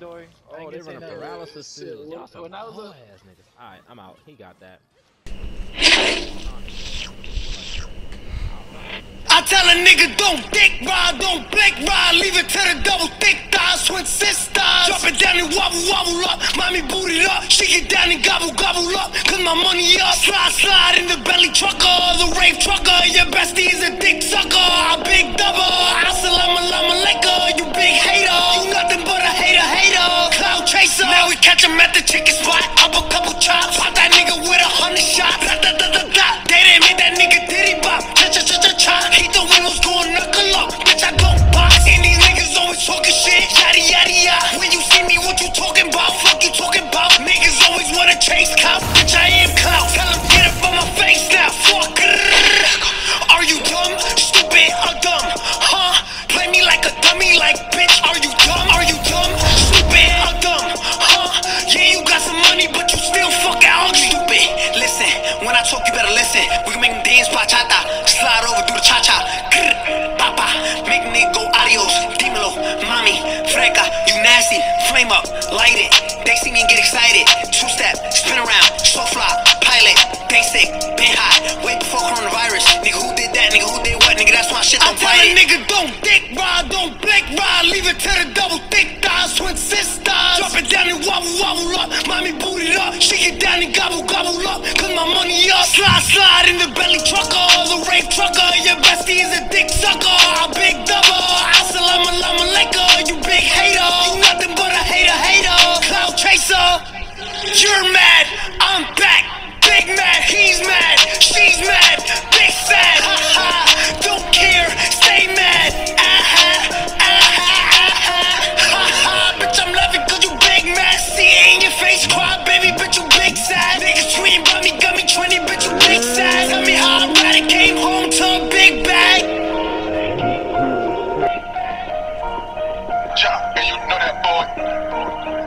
Dory? Oh, they run a paralysis too. Y'all some when I was ass niggas. Alright, I'm out. He got that. I tell a nigga don't dick ride, don't blink ride, leave it to the double thick thighs, twin sisters. Drop it down and wobble, wobble up, mommy boot it up, shake it down and gobble, gobble up, cause my money up. Slide, slide in the belly trucker, the rave trucker, your bestie is a dick sucker, a big double. Assalamu alaikum, you big hater, you nothing but a hater, hater. Cloud chaser, now we catch him at the chicken spot, up a couple chops, pop that nigga with 100 shots. Da, da, da, da, da. They didn't make that nigga diddy bop, cha cha cha cha cha. He thought we was going knuckle up, bitch I go box. And these niggas always talking shit, yada yada yada. When you see me, what you talking about? Fuck you talking about? Niggas always wanna chase clout, bitch I am clout. Tell them get up on my face now, fuck. Are you dumb, stupid, or dumb? Huh? Play me like a dummy, like bitch. Are you dumb? Are you dumb, stupid, or dumb? Huh? Yeah, you got some money, but you still fucking ugly. Stupid. Listen, when I talk, you better listen. We can make them dance bachata, slide over, do the cha cha. Papa, make nigga go adios. Dímelo, mami, freca, you nasty. Flame up, light it. They see me and get excited. Two step, spin around, so fly, pilot. They sick, been hot, way before coronavirus. Nigga, who did that? Nigga, who did what? Nigga, that's why shit don't fight it. I tell a nigga don't dick ride, don't blink ride, leave it to the double thick thighs, twin sisters. Drop it down and wobble, wobble up, mommy boot it up, shake it down and gobble, gobble up, cause my money up. Slide, slide in the belly trucker, the rave trucker, your bestie is a dick sucker, a big double. Assalamu alaikum, you big hater, you nothing but a hater, hater. Cloud chaser, you're mad, I'm back. Big mad, he's mad, she's mad, big sad, ha ha, don't care, stay mad, ah ha, bitch I'm laughing cause you big mad, see it in your face, cry baby, bitch you big sad, niggas tweeting about me, got me 20, bitch you big sad, tell me how I'm glad I came home to a big bag. Ja, and you know that boy.